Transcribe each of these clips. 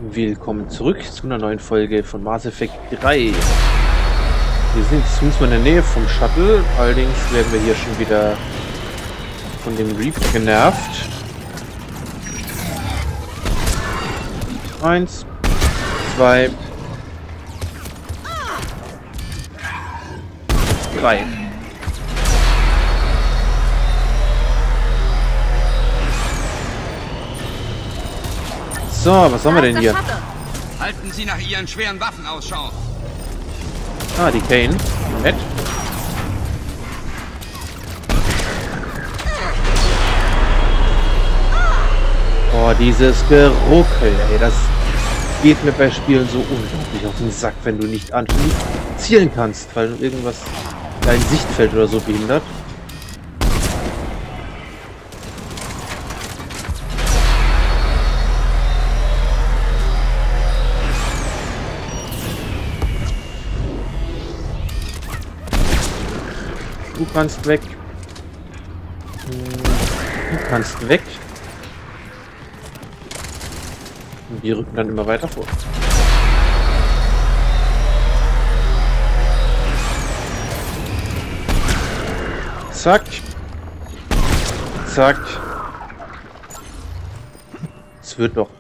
Willkommen zurück zu einer neuen Folge von Mass Effect 3. Wir sind jetzt zumindest mal in der Nähe vom Shuttle, allerdings werden wir hier schon wieder von dem Reaper genervt. 1, 2, 3. So, was haben wir denn hier? Halten Sie nach Ihren schweren Waffen Ausschau. Ah, die Kane. Nett. Oh, dieses Geruckel, ey, das geht mir bei Spielen so unglaublich auf den Sack, wenn du nicht anschließend zielen kannst, weil irgendwas dein Sichtfeld oder so behindert. Du kannst weg. Du kannst weg. Und die rücken dann immer weiter vor. Zack. Zack. Es wird doch.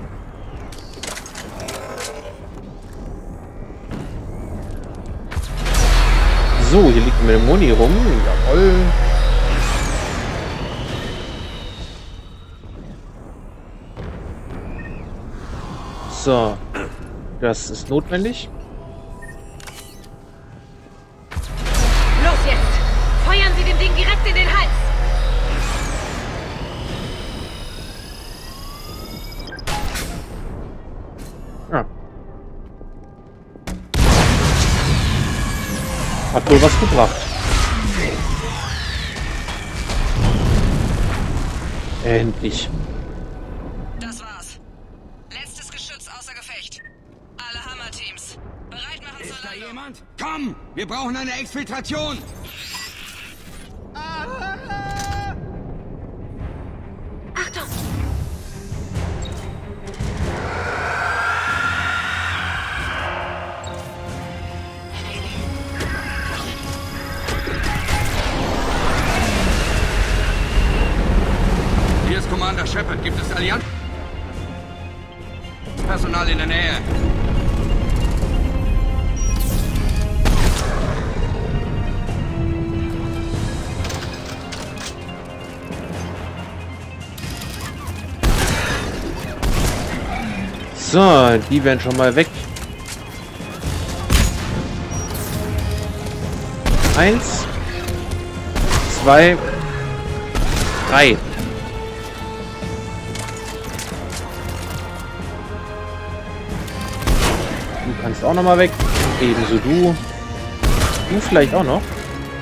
So, hier liegt eine Moni rum. Jawohl. So. Das ist notwendig. Los jetzt! Feuern Sie dem Ding direkt in den Hals! Ja. Hat wohl was gebracht. Endlich. Das war's. Letztes Geschütz außer Gefecht. Alle Hammer-Teams. Bereit machen zur Ist da Landung. jemand? Komm! Wir brauchen eine Exfiltration! Achtung! Hier ist Commander Shepard. Gibt es Allianz? Personal in der Nähe. So, die werden schon mal weg. 1, 2, 3. Du kannst auch noch mal weg. Ebenso du. Du vielleicht auch noch.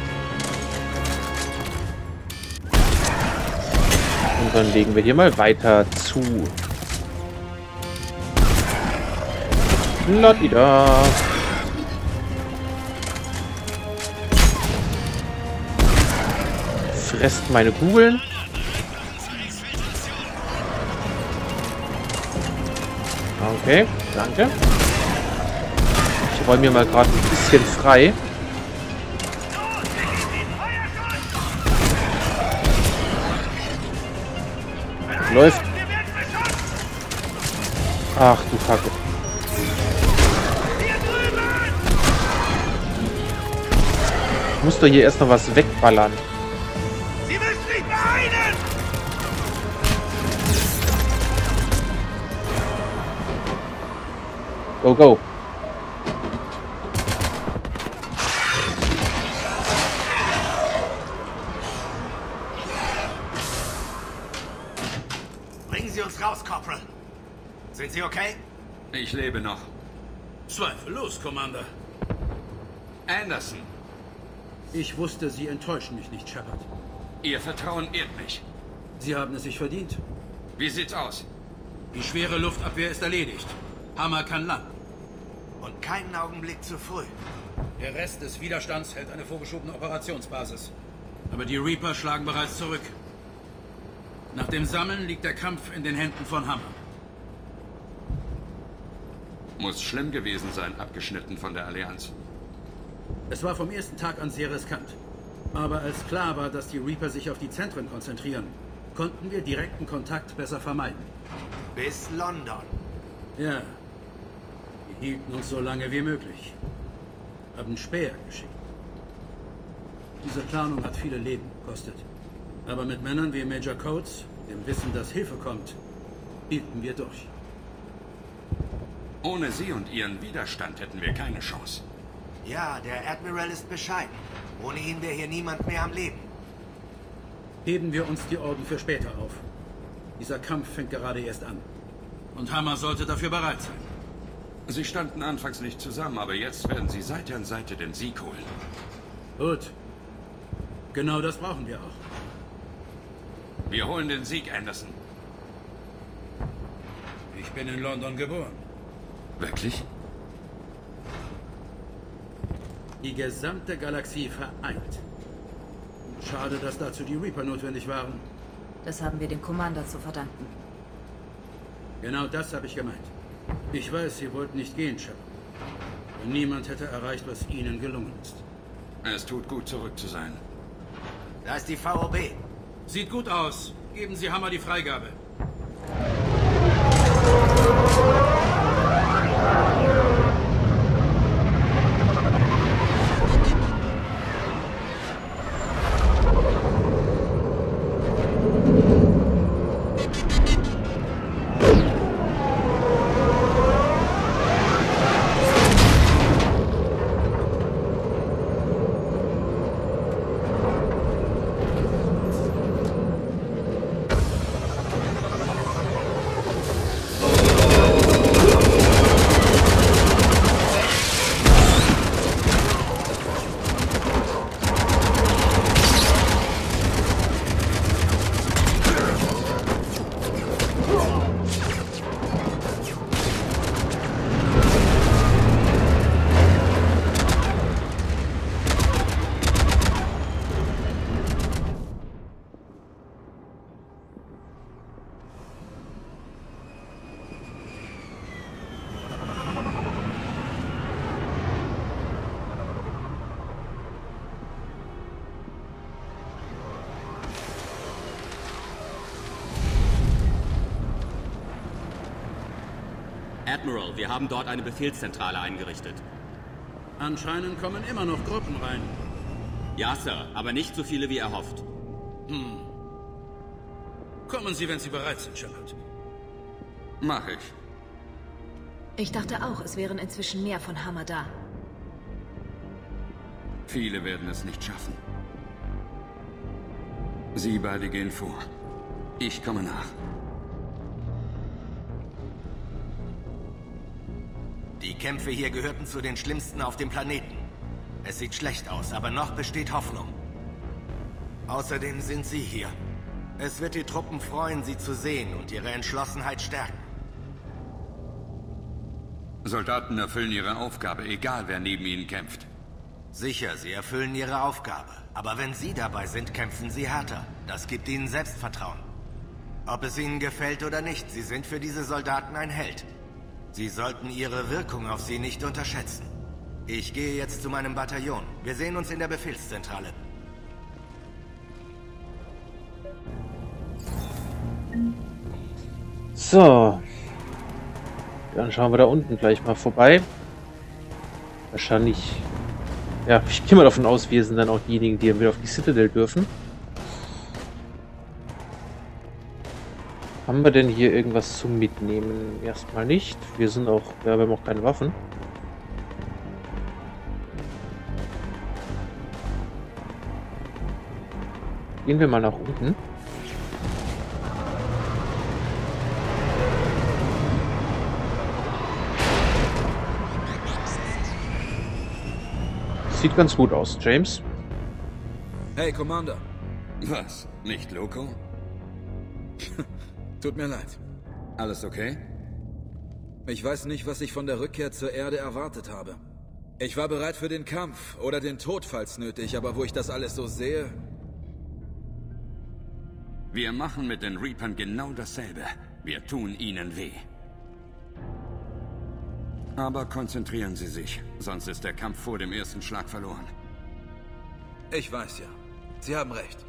Und dann legen wir hier mal weiter zu. Ladida. Fresst meine Kugeln. Okay, danke. Ich räume mir mal gerade ein bisschen frei. Läuft. Ach du Kacke. Ich muss doch hier erst noch was wegballern. Sie müssen sich beeilen! Go, go. Bringen Sie uns raus, Corporal. Sind Sie okay? Ich lebe noch. Zweifellos, Commander. Anderson, Ich wusste, Sie enttäuschen mich nicht, Shepard. Ihr Vertrauen ehrt mich. Sie haben es sich verdient. Wie sieht's aus? Die schwere Luftabwehr ist erledigt. Hammer kann landen. Und keinen Augenblick zu früh. Der Rest des Widerstands hält eine vorgeschobene Operationsbasis. Aber die Reaper schlagen bereits zurück. Nach dem Sammeln liegt der Kampf in den Händen von Hammer. Muss schlimm gewesen sein, abgeschnitten von der Allianz. Es war vom ersten Tag an sehr riskant. Aber als klar war, dass die Reaper sich auf die Zentren konzentrieren, konnten wir direkten Kontakt besser vermeiden. Bis London. Ja. Wir hielten uns so lange wie möglich. Haben Späher geschickt. Diese Planung hat viele Leben gekostet. Aber mit Männern wie Major Coates, dem Wissen, dass Hilfe kommt, hielten wir durch. Ohne Sie und Ihren Widerstand hätten wir keine Chance. Ja, der Admiral ist bescheiden. Ohne ihn wäre hier niemand mehr am Leben. Heben wir uns die Orden für später auf. Dieser Kampf fängt gerade erst an. Und Hammer sollte dafür bereit sein. Sie standen anfangs nicht zusammen, aber jetzt werden Sie Seite an Seite den Sieg holen. Gut. Genau das brauchen wir auch. Wir holen den Sieg, Anderson. Ich bin in London geboren. Wirklich? Die gesamte Galaxie vereint. Schade, dass dazu die Reaper notwendig waren. Das haben wir dem Commander zu verdanken. Genau das habe ich gemeint. Ich weiß, Sie wollten nicht gehen, Shepard. Und niemand hätte erreicht, was Ihnen gelungen ist. Es tut gut, zurück zu sein. Da ist die VOB. Sieht gut aus. Geben Sie Hammer die Freigabe. Admiral, wir haben dort eine Befehlszentrale eingerichtet. Anscheinend kommen immer noch Gruppen rein. Ja, Sir, aber nicht so viele wie erhofft. Kommen Sie, wenn Sie bereit sind, Shepard. Mach ich. Ich dachte auch, es wären inzwischen mehr von Hammer da. Viele werden es nicht schaffen. Sie beide gehen vor. Ich komme nach. Die Kämpfe hier gehörten zu den schlimmsten auf dem Planeten. Es sieht schlecht aus, aber noch besteht Hoffnung. Außerdem sind Sie hier. Es wird die Truppen freuen, Sie zu sehen und ihre Entschlossenheit stärken. Soldaten erfüllen ihre Aufgabe, egal wer neben ihnen kämpft. Sicher, Sie erfüllen Ihre Aufgabe. Aber wenn Sie dabei sind, kämpfen Sie härter. Das gibt Ihnen Selbstvertrauen. Ob es Ihnen gefällt oder nicht, Sie sind für diese Soldaten ein Held. Sie sollten ihre Wirkung auf sie nicht unterschätzen. Ich gehe jetzt zu meinem Bataillon. Wir sehen uns in der Befehlszentrale. So. Dann schauen wir da unten gleich mal vorbei. Wahrscheinlich... Ja, ich gehe mal davon aus, wir sind dann auch diejenigen, die wieder auf die Citadel dürfen. Haben wir denn hier irgendwas zum Mitnehmen? Erstmal nicht. Wir sind auch... Ja, wir haben auch keine Waffen. Gehen wir mal nach unten. Sieht ganz gut aus, James. Hey, Commander. Was? Nicht Loco? Tut mir leid. Alles okay? Ich weiß nicht, was ich von der Rückkehr zur Erde erwartet habe. Ich war bereit für den Kampf oder den Tod, falls nötig, aber wo ich das alles so sehe... Wir machen mit den Reapern genau dasselbe. Wir tun ihnen weh. Aber konzentrieren Sie sich, sonst ist der Kampf vor dem ersten Schlag verloren. Ich weiß ja. Sie haben recht.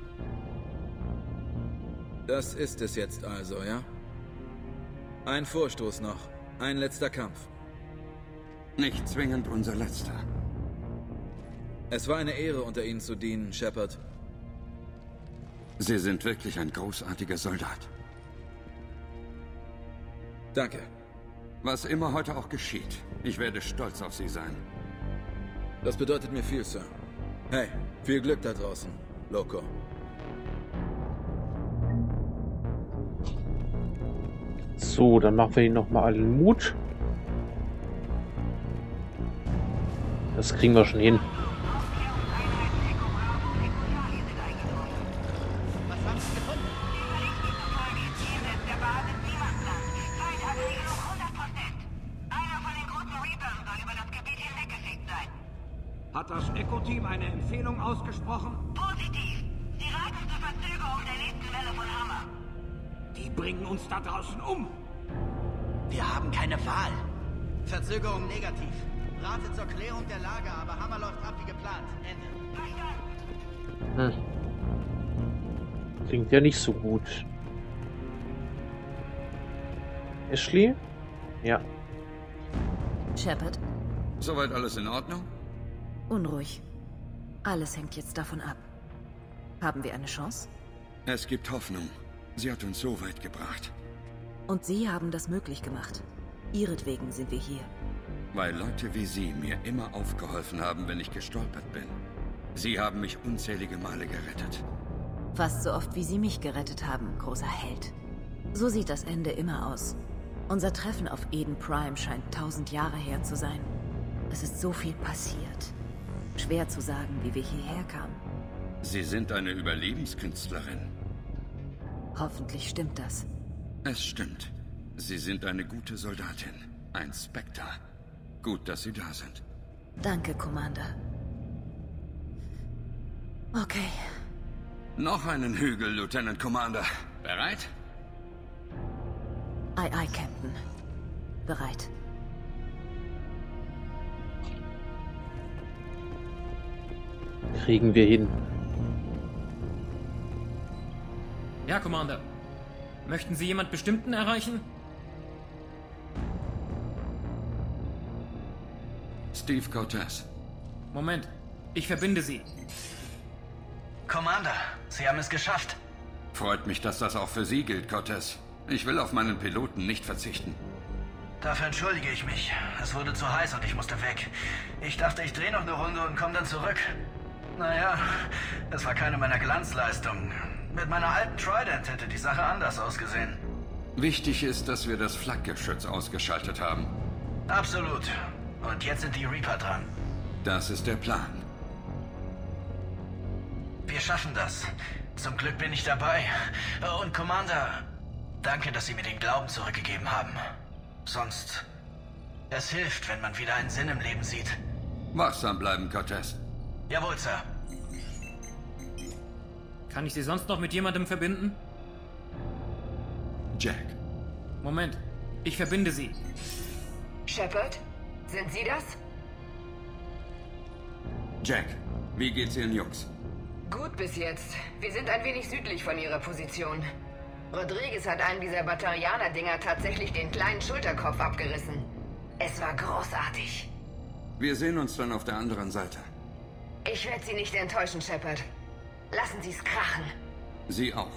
Das ist es jetzt also, ja? Ein Vorstoß noch. Ein letzter Kampf. Nicht zwingend unser letzter. Es war eine Ehre, unter Ihnen zu dienen, Shepard. Sie sind wirklich ein großartiger Soldat. Danke. Was immer heute auch geschieht, ich werde stolz auf Sie sein. Das bedeutet mir viel, Sir. Hey, viel Glück da draußen, Loco. So, dann machen wir ihnen nochmal allen Mut. Das kriegen wir schon hin. Hat das Echo-Team eine Empfehlung ausgesprochen? Positiv. Die rateste Verzögerung der nächsten Welle von Hammer. Die bringen uns da draußen um. Wir haben keine Wahl. Verzögerung negativ. Rate zur Klärung der Lage, aber Hammer läuft ab wie geplant. Ende. Klingt ja nicht so gut. Ashley? Ja. Shepard? Soweit alles in Ordnung? Unruhig. Alles hängt jetzt davon ab. Haben wir eine Chance? Es gibt Hoffnung. Sie hat uns so weit gebracht. Und Sie haben das möglich gemacht. Ihretwegen sind wir hier. Weil Leute wie Sie mir immer aufgeholfen haben, wenn ich gestolpert bin. Sie haben mich unzählige Male gerettet. Fast so oft, wie Sie mich gerettet haben, großer Held. So sieht das Ende immer aus. Unser Treffen auf Eden Prime scheint 1000 Jahre her zu sein. Es ist so viel passiert. Schwer zu sagen, wie wir hierher kamen. Sie sind eine Überlebenskünstlerin. Hoffentlich stimmt das. Es stimmt. Sie sind eine gute Soldatin. Ein Spectre. Gut, dass Sie da sind. Danke, Commander. Okay. Noch einen Hügel, Lieutenant Commander. Bereit? Aye, aye, Captain. Bereit. Kriegen wir hin. Ja, Commander. Möchten Sie jemand Bestimmten erreichen? Steve Cortez. Moment. Ich verbinde Sie. Commander, Sie haben es geschafft. Freut mich, dass das auch für Sie gilt, Cortez. Ich will auf meinen Piloten nicht verzichten. Dafür entschuldige ich mich. Es wurde zu heiß und ich musste weg. Ich dachte, ich drehe noch eine Runde und komme dann zurück. Naja, es war keine meiner Glanzleistungen. Mit meiner alten Trident hätte die Sache anders ausgesehen. Wichtig ist, dass wir das Flakgeschütz ausgeschaltet haben. Absolut. Und jetzt sind die Reaper dran. Das ist der Plan. Wir schaffen das. Zum Glück bin ich dabei. Und Commander, danke, dass Sie mir den Glauben zurückgegeben haben. Sonst... Es hilft, wenn man wieder einen Sinn im Leben sieht. Wachsam bleiben, Cortez. Jawohl, Sir. Kann ich Sie sonst noch mit jemandem verbinden? Jack. Moment. Ich verbinde Sie. Shepard? Sind Sie das? Jack, wie geht's Ihren Jungs? Gut bis jetzt. Wir sind ein wenig südlich von Ihrer Position. Rodriguez hat einen dieser Batarianer-Dinger tatsächlich den kleinen Schulterkopf abgerissen. Es war großartig. Wir sehen uns dann auf der anderen Seite. Ich werde Sie nicht enttäuschen, Shepard. Lassen Sie es krachen. Sie auch.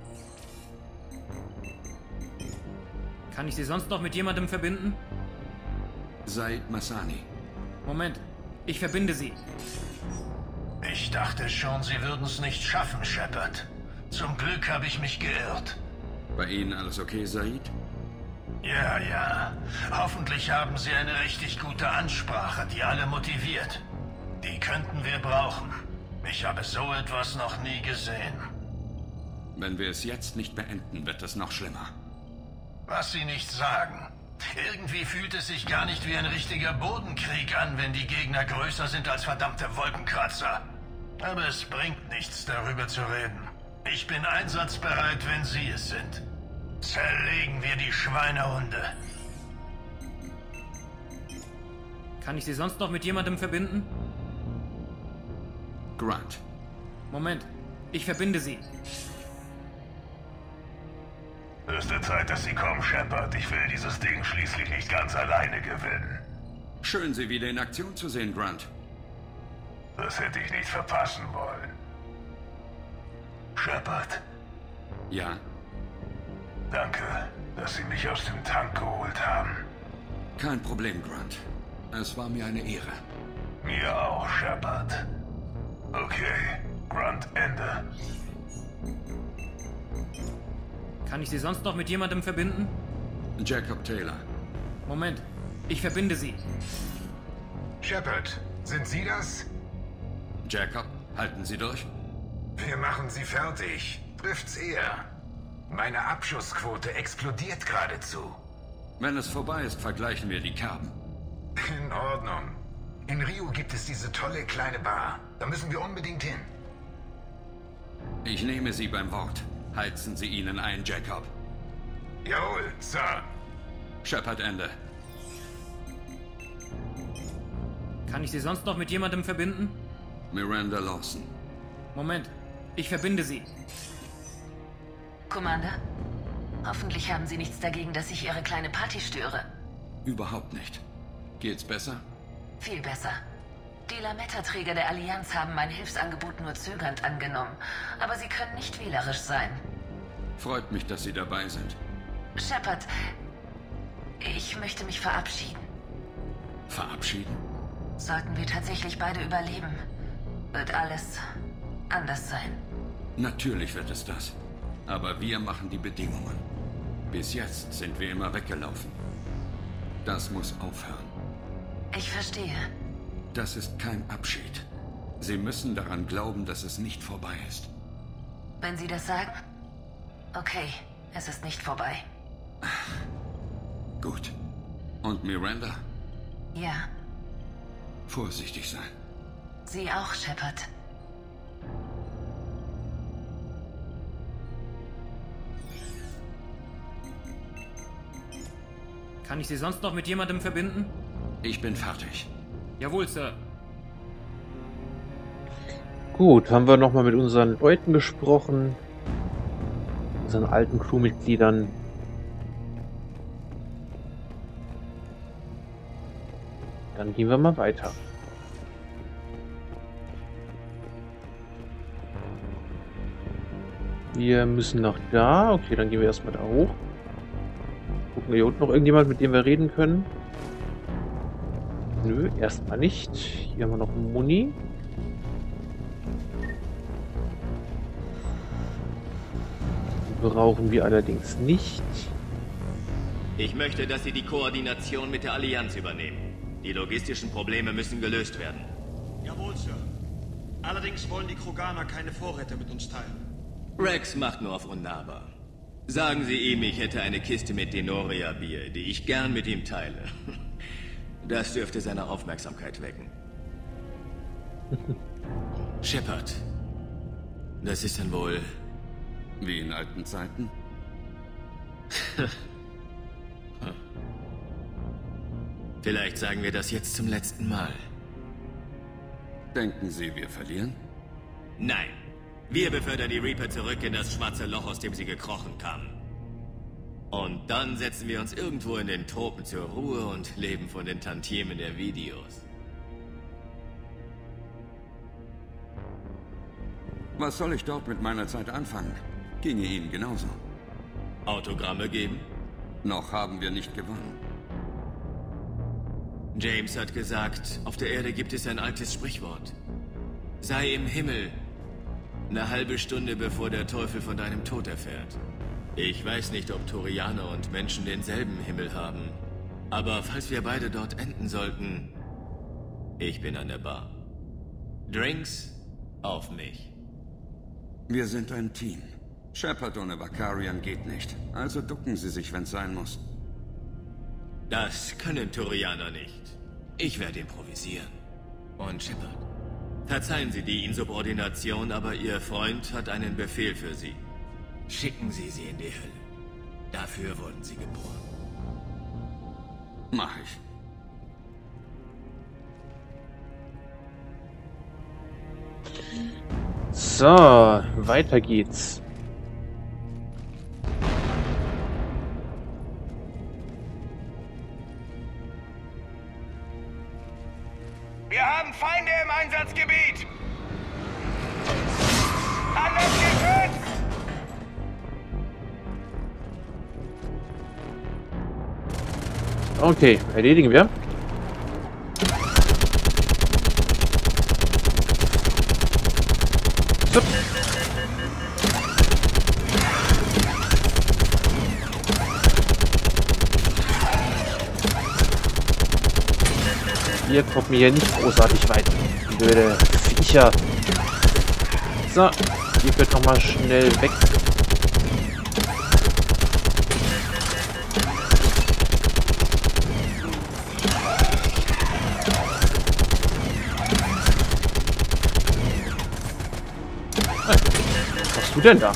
Kann ich Sie sonst noch mit jemandem verbinden? Said Massani. Moment. Ich verbinde Sie. Ich dachte schon, Sie würden es nicht schaffen, Shepard. Zum Glück habe ich mich geirrt. Bei Ihnen alles okay, Said? Ja, ja. Hoffentlich haben Sie eine richtig gute Ansprache, die alle motiviert. Die könnten wir brauchen. Ich habe so etwas noch nie gesehen. Wenn wir es jetzt nicht beenden, wird es noch schlimmer. Was Sie nicht sagen. Irgendwie fühlt es sich gar nicht wie ein richtiger Bodenkrieg an, wenn die Gegner größer sind als verdammte Wolkenkratzer. Aber es bringt nichts, darüber zu reden. Ich bin einsatzbereit, wenn Sie es sind. Zerlegen wir die Schweinehunde. Kann ich Sie sonst noch mit jemandem verbinden? Grunt. Moment. Ich verbinde Sie. Höchste Zeit, dass Sie kommen, Shepard. Ich will dieses Ding schließlich nicht ganz alleine gewinnen. Schön, Sie wieder in Aktion zu sehen, Grunt. Das hätte ich nicht verpassen wollen. Shepard? Ja? Danke, dass Sie mich aus dem Tank geholt haben. Kein Problem, Grunt. Es war mir eine Ehre. Mir auch, Shepard. Okay, Grunt, Ende. Kann ich Sie sonst noch mit jemandem verbinden? Jacob Taylor. Moment. Ich verbinde Sie. Shepard, sind Sie das? Jacob, halten Sie durch? Wir machen Sie fertig. Trifft's eher. Meine Abschussquote explodiert geradezu. Wenn es vorbei ist, vergleichen wir die Kerben. In Ordnung. In Rio gibt es diese tolle kleine Bar. Da müssen wir unbedingt hin. Ich nehme Sie beim Wort. Heizen Sie ihnen ein, Jacob. Jawohl, Sir. Shepard, Ende. Kann ich Sie sonst noch mit jemandem verbinden? Miranda Lawson. Moment. Ich verbinde Sie. Commander? Hoffentlich haben Sie nichts dagegen, dass ich Ihre kleine Party störe. Überhaupt nicht. Geht's besser? Viel besser. Die Lametta-Träger der Allianz haben mein Hilfsangebot nur zögernd angenommen. Aber sie können nicht wählerisch sein. Freut mich, dass Sie dabei sind. Shepard, ich möchte mich verabschieden. Verabschieden? Sollten wir tatsächlich beide überleben, wird alles anders sein. Natürlich wird es das. Aber wir machen die Bedingungen. Bis jetzt sind wir immer weggelaufen. Das muss aufhören. Ich verstehe. Das ist kein Abschied. Sie müssen daran glauben, dass es nicht vorbei ist. Wenn Sie das sagen... Okay, es ist nicht vorbei. Gut. Und Miranda? Ja. Vorsichtig sein. Sie auch, Shepard. Kann ich Sie sonst noch mit jemandem verbinden? Ich bin fertig. Jawohl, Sir. Gut, haben wir nochmal mit unseren Leuten gesprochen. Unseren alten Crewmitgliedern. Dann gehen wir mal weiter. Wir müssen nach da. Okay, dann gehen wir erstmal da hoch. Gucken wir hier unten noch irgendjemand, mit dem wir reden können. Nö, erstmal nicht. Hier haben wir noch Muni. Brauchen wir allerdings nicht. Ich möchte, dass Sie die Koordination mit der Allianz übernehmen. Die logistischen Probleme müssen gelöst werden. Jawohl, Sir. Allerdings wollen die Kroganer keine Vorräte mit uns teilen. Rex macht nur auf unnahbar. Sagen Sie ihm, ich hätte eine Kiste mit Denoria-Bier, die ich gern mit ihm teile. Das dürfte seine Aufmerksamkeit wecken. Shepard. Das ist dann wohl... Wie in alten Zeiten? Vielleicht sagen wir das jetzt zum letzten Mal. Denken Sie, wir verlieren? Nein. Wir befördern die Reaper zurück in das schwarze Loch, aus dem sie gekrochen kamen. Und dann setzen wir uns irgendwo in den Tropen zur Ruhe und leben von den Tantiemen der Videos. Was soll ich dort mit meiner Zeit anfangen? Ginge Ihnen genauso. Autogramme geben? Noch haben wir nicht gewonnen. James hat gesagt, auf der Erde gibt es ein altes Sprichwort. Sei im Himmel, eine halbe Stunde bevor der Teufel von deinem Tod erfährt. Ich weiß nicht, ob Turianer und Menschen denselben Himmel haben. Aber falls wir beide dort enden sollten, ich bin an der Bar. Drinks auf mich. Wir sind ein Team. Shepard ohne Vakarian geht nicht. Also ducken Sie sich, wenn's sein muss. Das können Turianer nicht. Ich werde improvisieren. Und Shepard, verzeihen Sie die Insubordination, aber Ihr Freund hat einen Befehl für Sie. Schicken Sie sie in die Hölle. Dafür wurden Sie geboren. Mach ich. So, weiter geht's. Wir haben Feinde im Einsatzgebiet! An das Geschütz! Okay, erledigen wir. So. Wir kommen hier nicht großartig weit. Blöde Viecher. So, ihr könnt noch mal schnell weg. Was machst du denn da?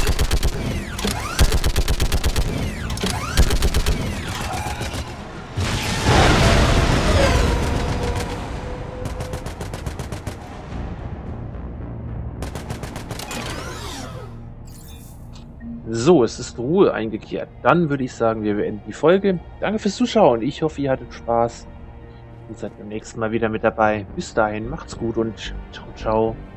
So, es ist Ruhe eingekehrt. Dann würde ich sagen, wir beenden die Folge. Danke fürs Zuschauen. Ich hoffe, ihr hattet Spaß. Ihr seid beim nächsten Mal wieder mit dabei. Bis dahin, macht's gut und ciao, ciao.